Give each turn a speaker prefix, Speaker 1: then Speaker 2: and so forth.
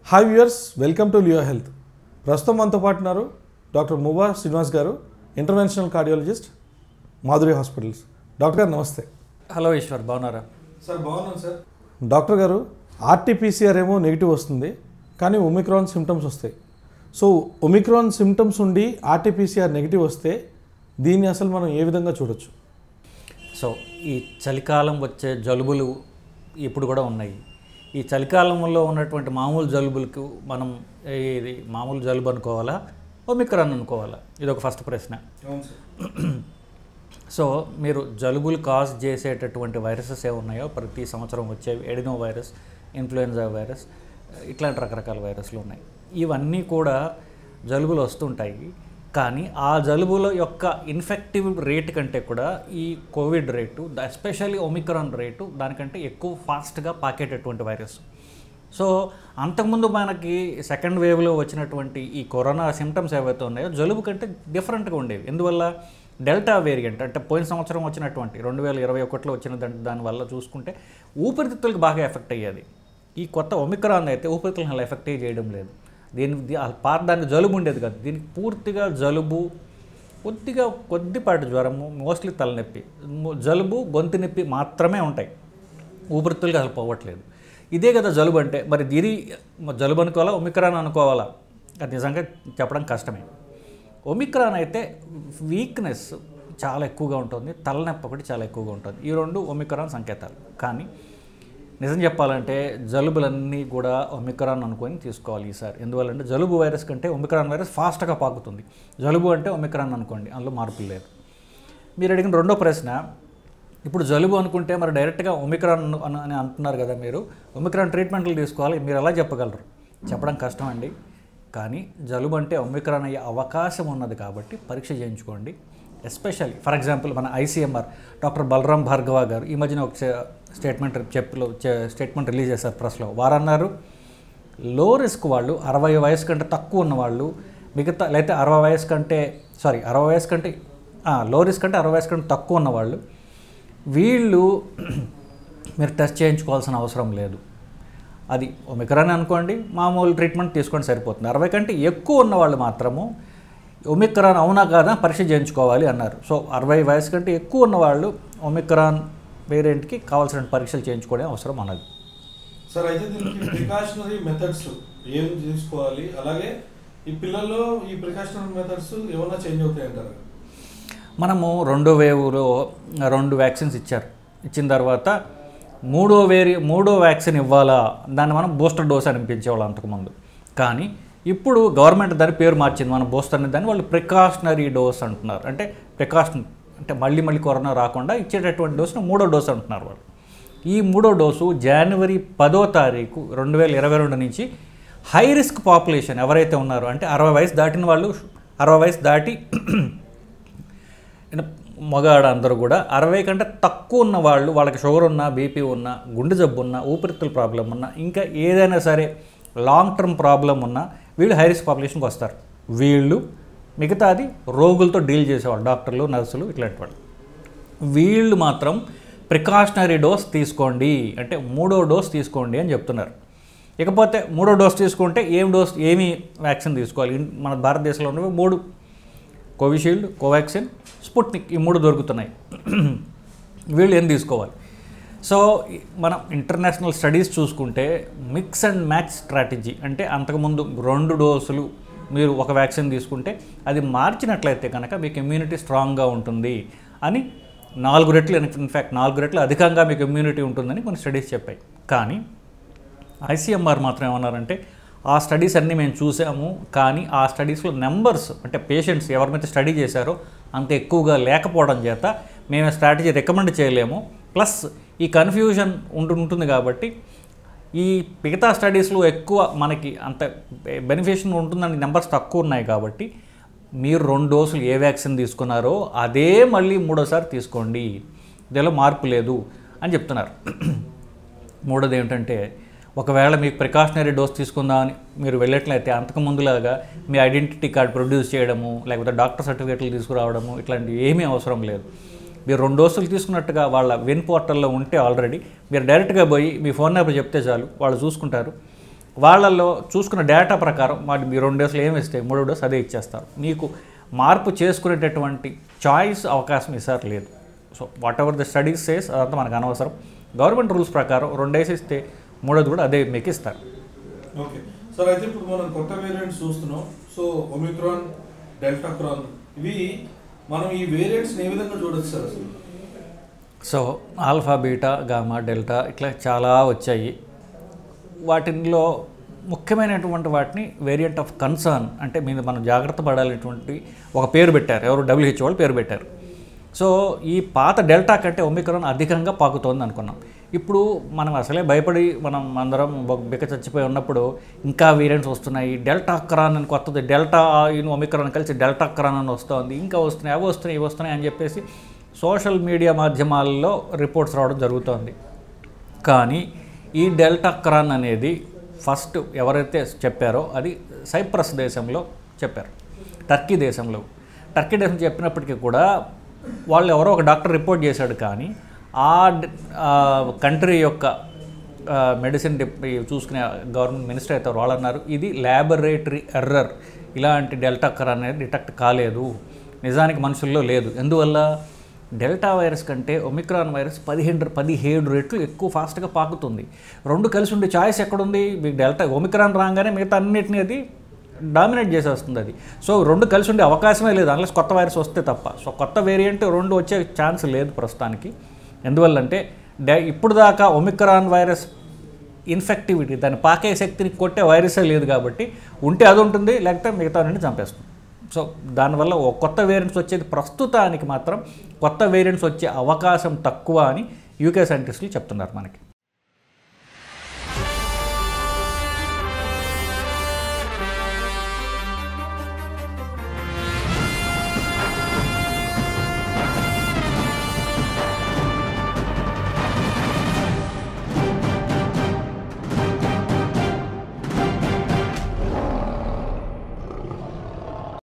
Speaker 1: Hi viewers, welcome to Leo health. ప్రస్తుతం మనతో పాటు ఉన్నారు డాక్టర్ మువ్వా శ్రీనివాస్ గారు, interventional cardiologist, Madhuri hospitals. Doctor గారు నమస్తే.
Speaker 2: హలో ఈశ్వర్, బాగున్నారా?
Speaker 1: సార్ బాగున్నాను సార్. డాక్టర్ గారు, ఆర్టీపీసీఆర్ ఏమో నెగిటివ్ వస్తుంది, కానీ ఒమిక్రాన్ సిమ్టమ్స్ వస్తాయి. సో ఒమిక్రాన్ సిమ్టమ్స్ ఉండి ఆర్టీపీసీఆర్ నెగిటివ్ వస్తే దీన్ని అసలు మనం ఏ విధంగా చూడొచ్చు?
Speaker 2: సో ఈ చలికాలం వచ్చే జలుబులు ఇప్పుడు కూడా ఉన్నాయి. ఈ చలికాలంలో ఉన్నటువంటి మామూలు జలుబులకు మనం ఇది మామూలు జలుబు అనుకోవాలా, ఒమిక్రాన్ అనుకోవాలా? ఇది ఒక ఫస్ట్ ప్రశ్న. సో మీరు జలుబులు కాజ్ చేసేటటువంటి వైరసెస్ ఏ ఉన్నాయో ప్రతి సంవత్సరం వచ్చేవి, ఎడినో వైరస్, ఇన్ఫ్లుయెన్జా వైరస్, ఇట్లాంటి రకరకాల వైరస్లు ఉన్నాయి. ఇవన్నీ కూడా జలుబులు వస్తుంటాయి. కానీ ఆ జలుబుల యొక్క ఇన్ఫెక్టివ్ రేట్ కంటే కూడా ఈ Covid rate, especially Omicron rate దానికంటే ఎక్కువ ఫాస్ట్గా పాకేటటువంటి వైరస్. సో అంతకుముందు మనకి సెకండ్ వేవ్లో వచ్చినటువంటి ఈ కరోనా సిమ్టమ్స్ ఏవైతే ఉన్నాయో జలుబు కంటే డిఫరెంట్గా ఉండేవి. ఎందువల్ల? డెల్టా వేరియంట్, అంటే పోయిన సంవత్సరం వచ్చినటువంటి 2021లో వచ్చిన దానివల్ల చూసుకుంటే ఊపిరితిత్తులకు బాగా ఎఫెక్ట్ అయ్యేది. ఈ కొత్త ఒమిక్రాన్ అయితే ఊపిరితిత్తులను ఎఫెక్ట్ చేయడం లేదు. దానికి జలుబు ఉండేది కాదు. దీనికి పూర్తిగా జలుబు, కొద్దిపాటి జ్వరము, మోస్ట్లీ తలనొప్పి, జలుబు, గొంతు నొప్పి మాత్రమే ఉంటాయి. ఊపిరితిత్తులకి అసలు పోవట్లేదు. ఇదే కదా జలుబు అంటే. మరి దీని జలుబు అనుకోవాలా, ఒమిక్రాన్ అనుకోవాలా? అది నిజంగా చెప్పడం కష్టమే. ఒమిక్రాన్ అయితే వీక్నెస్ చాలా ఎక్కువగా ఉంటుంది, తలనొప్పి ఒకటి చాలా ఎక్కువగా ఉంటుంది. ఈ రెండు ఒమిక్రాన్ సంకేతాలు. కానీ నిజం చెప్పాలంటే జలుబులన్నీ కూడా ఒమిక్రాన్ అనుకొని తీసుకోవాలి ఈసారి. ఎందువల్లంటే జలుబు వైరస్ కంటే ఒమిక్రాన్ వైరస్ ఫాస్ట్గా పాకుతుంది. జలుబు అంటే ఒమిక్రాన్ అనుకోండి, అందులో మార్పులు లేదు. మీరు అడిగిన రెండో ప్రశ్న, ఇప్పుడు జలుబు అనుకుంటే మరి డైరెక్ట్గా ఒమిక్రాన్ అని అంటున్నారు కదా మీరు, ఒమిక్రాన్ ట్రీట్మెంట్లు తీసుకోవాలి, మీరు ఎలా చెప్పగలరు? చెప్పడం కష్టం అండి. కానీ జలుబు అంటే ఒమిక్రాన్ అయ్యే అవకాశం ఉన్నది కాబట్టి పరీక్ష చేయించుకోండి. ఎస్పెషల్లీ ఫర్ ఎగ్జాంపుల్ మన ఐసీఎంఆర్ డాక్టర్ బలరాం భార్గవ గారు ఈ మధ్యన ఒక స్టేట్మెంట్ రిలీజ్ చేశారు ప్రెస్లో. వారన్నారు, లో రిస్క్ వాళ్ళు, 60 వయసు కంటే తక్కువ ఉన్నవాళ్ళు, మిగతా లేకపోతే 60 వయసు కంటే లో రిస్క్ అంటే 60 వయసు కంటే తక్కువ ఉన్నవాళ్ళు, వీళ్ళు మీరు టెస్ట్ చేయించుకోవాల్సిన అవసరం లేదు. అది ఒమిక్రాన్ అనుకోండి, మామూలు ట్రీట్మెంట్ తీసుకొని సరిపోతుంది. 60 కంటే ఎక్కువ ఉన్నవాళ్ళు మాత్రము ఒమిక్రాన్ అవునా కాదా పరీక్ష చేయించుకోవాలి అన్నారు. సో 60 వయసు కంటే ఎక్కువ ఉన్నవాళ్ళు ఒమిక్రాన్ వేరియంట్కి కావాల్సిన పరీక్షలు చేయించుకోవడం అవసరం అన్నది.
Speaker 1: సార్, అయితే దీనికి ప్రికాషనరీ మెథడ్స్ ఏం తీసుకోవాలి? అలాగే ఈ పిల్లల్లో ఈ ప్రికాషనరీ మెథడ్స్ ఏమైనా చేంజ్ అవుతాయంటారు?
Speaker 2: మనము రెండో వేవ్లో 2 వ్యాక్సిన్స్ ఇచ్చిన తర్వాత మూడో వ్యాక్సిన్ ఇవ్వాలా, దాన్ని మనం బూస్టర్ డోస్ అనిపించేవాళ్ళు అంతకుముందు. కానీ ఇప్పుడు గవర్నమెంట్ దాని పేరు మార్చింది, మన బూస్టర్ అనే దాన్ని వాళ్ళు ప్రికాషనరీ డోస్ అంటున్నారు. అంటే ప్రికాషన్ అంటే మళ్ళీ కరోనా రాకుండా ఇచ్చేటటువంటి డోస్ను 3వ డోస్ అంటున్నారు వాళ్ళు. ఈ 3వ డోసు జనవరి 10వ తారీఖు 2022 నుంచి హై రిస్క్ పాపులేషన్ ఎవరైతే ఉన్నారో, అంటే 60 వయసు దాటిన వాళ్ళు, 60 వయసు దాటి మగాడ అందరూ కూడా 60 కంటే తక్కువ ఉన్న వాళ్ళు, వాళ్ళకి షుగర్ ఉన్నా, బీపీ ఉన్నా, గుండె జబ్బు ఉన్నా, ఊపిరితిత్తుల ప్రాబ్లం ఉన్నా, ఇంకా ఏదైనా సరే లాంగ్ టర్మ్ ప్రాబ్లం ఉన్నా వీళ్ళు హై రిస్క్ పాపులేషన్కి వస్తారు. వీళ్ళు మిగతాది రోగులతో డీల్ చేసేవాళ్ళు, డాక్టర్లు, నర్సులు, ఇట్లాంటి వాళ్ళు. వీళ్ళు మాత్రం ప్రికాషనరీ డోస్ తీసుకోండి, అంటే 3వ డోస్ తీసుకోండి అని చెప్తున్నారు. ఇకపోతే 3వ డోస్ తీసుకుంటే ఏమి వ్యాక్సిన్ తీసుకోవాలి? మన భారతదేశంలో ఉన్నవి 3: కోవిషీల్డ్, కోవాక్సిన్, స్పుట్నిక్, ఈ 3 దొరుకుతున్నాయి. వీళ్ళు ఏం తీసుకోవాలి? సో మనం ఇంటర్నేషనల్ స్టడీస్ చూసుకుంటే మిక్స్ అండ్ మ్యాచ్ స్ట్రాటజీ, అంటే అంతకుముందు 2 డోసులు మీరు ఒక వ్యాక్సిన్ తీసుకుంటే అది మార్చినట్లయితే కనుక మీకు ఇమ్యూనిటీ స్ట్రాంగ్గా ఉంటుంది అని 4 రెట్లు, ఇన్ఫ్యాక్ట్ 4 రెట్లు అధికంగా మీకు ఇమ్యూనిటీ ఉంటుందని కొన్ని స్టడీస్ చెప్పాయి. కానీ ఐసీఎంఆర్ మాత్రం ఏమన్నారంటే ఆ స్టడీస్ అన్నీ మేము చూసాము, కానీ ఆ స్టడీస్లో నెంబర్స్, అంటే పేషెంట్స్ ఎవరి మీద స్టడీ చేశారో అంత ఎక్కువగా లేకపోవడం చేత మేము స్ట్రాటజీ రికమెండ్ చేయలేము. ప్లస్ ఈ కన్ఫ్యూజన్ ఉంటుంది కాబట్టి ఈ మిగతా స్టడీస్లో ఎక్కువ మనకి అంత బెనిఫిషన్ ఉంటుందని నెంబర్స్ తక్కువ ఉన్నాయి కాబట్టి మీరు 2 డోసులు ఏ వ్యాక్సిన్ తీసుకున్నారో అదే మళ్ళీ 3వసారి తీసుకోండి, ఇదేలో మార్పు లేదు అని చెప్తున్నారు. 3వది ఏమిటంటే, ఒకవేళ మీకు ప్రికాషనరీ డోస్ తీసుకుందామని మీరు వెళ్ళట్లయితే అంతకుముందులాగా మీ ఐడెంటిటీ కార్డ్ ప్రొడ్యూస్ చేయడము, లేకపోతే డాక్టర్ సర్టిఫికేట్లు తీసుకురావడము, ఇట్లాంటివి ఏమీ అవసరం లేదు. మీరు 2 డోసులు తీసుకున్నట్టుగా వాళ్ళ విన్ పోర్టల్లో ఉంటే ఆల్రెడీ మీరు డైరెక్ట్గా పోయి మీ ఫోన్ నెంబర్ చెప్తే చాలు, వాళ్ళు చూసుకుంటారు. వాళ్ళల్లో చూసుకున్న డేటా ప్రకారం మీ 2 డోసులు ఏమి ఇస్తే 3వ డోసు అదే ఇచ్చేస్తారు. మీకు మార్పు చేసుకునేటటువంటి చాయిస్ అవకాశం ఈసారి లేదు. So whatever the studies says అదంతా మనకు అనవసరం. గవర్నమెంట్ రూల్స్ ప్రకారం 2 డేస్ ఇస్తే 3వది కూడా అదే మీకు ఇస్తారు.
Speaker 1: ఓకే సార్, అయితే ఇప్పుడు మనం కొత్త వేరియంట్స్ చూస్తున్నాం. సో ఒమిక్రాన్, డెల్టా క్రాన్, ఇవి మనం ఈ వేరియంట్స్ ఏ విధంగా చూడొచ్చు సార్ అసలు?
Speaker 2: So alpha, beta, gamma, delta ఇట్లా చాలా వచ్చాయి. వాటిల్లో ముఖ్యమైనటువంటి వాటిని వేరియంట్ ఆఫ్ కన్సర్న్ అంటే మీద మనం జాగ్రత్త పడాలనేటువంటి ఒక పేరు పెట్టారు. ఎవరు WHO వాళ్ళు పేరు పెట్టారు. సో ఈ పాత డెల్టా కంటే ఒమిక్రాన్ అధికంగా పాకుతోంది అనుకున్నాం. ఇప్పుడు మనం అసలే భయపడి మనం అందరం బిక్క చచ్చిపోయి ఉన్నప్పుడు ఇంకా వేరియంట్స్ వస్తున్నాయి. డెల్టా క్రాన్ అని కొత్తది, డెల్టా ఒమిక్రాన్ కలిసి డెల్టా క్రాన్ అని వస్తుంది, ఇంకా వస్తున్నాయి, అవి వస్తున్నాయి, ఇవి వస్తున్నాయి అని చెప్పేసి సోషల్ మీడియా మాధ్యమాల్లో రిపోర్ట్స్ రావడం జరుగుతోంది. కానీ ఈ డెల్టా క్రాన్ అనేది ఫస్ట్ ఎవరైతే చెప్పారో అది సైప్రస్ దేశంలో చెప్పారు, టర్కీ దేశం చెప్పినప్పటికీ కూడా వాళ్ళు ఎవరో ఒక డాక్టర్ రిపోర్ట్ చేశాడు. కానీ ఆ కంట్రీ యొక్క మెడిసిన్ చూసుకునే గవర్నమెంట్ మినిస్టర్ అయితే వాళ్ళు అన్నారు ఇది ల్యాబొరేటరీ ఎర్రర్, ఇలాంటి డెల్టా క్రాన్ అనేది డిటెక్ట్ కాలేదు, నిజానికి మనుషుల్లో లేదు. ఎందువల్ల డెల్టా వైరస్ కంటే ఒమిక్రాన్ వైరస్ 17 రెట్లు ఎక్కువ ఫాస్ట్గా పాకుతుంది. 2 కలిసి ఉండే ఛాయిస్ ఎక్కడుంది? మీకు ఒమిక్రాన్ రాగానే మిగతా అన్నిటిని అది డామినేట్ చేసేస్తుంది అది. సో 2 కలిసి ఉండే అవకాశమే లేదు అన్లెస్ కొత్త వైరస్ వస్తే తప్ప. సో కొత్త వేరియంట్ 2 వచ్చే ఛాన్స్ లేదు ప్రస్తుతానికి. ఎందువల్లంటే ఇప్పుడు దాకా ఒమిక్రాన్ వైరస్ ఇన్ఫెక్టివిటీ, దాని పాకే శక్తిని కొట్టే వైరసే లేదు కాబట్టి ఉంటే అది ఉంటుంది, లేకపోతే మిగతా నుండి చంపేస్తుంది. సో దానివల్ల కొత్త వేరియంట్స్ వచ్చేది ప్రస్తుతానికి మాత్రం కొత్త వేరియంట్స్ వచ్చే అవకాశం తక్కువ అని UK సైంటిస్టులు చెప్తున్నారు మనకి.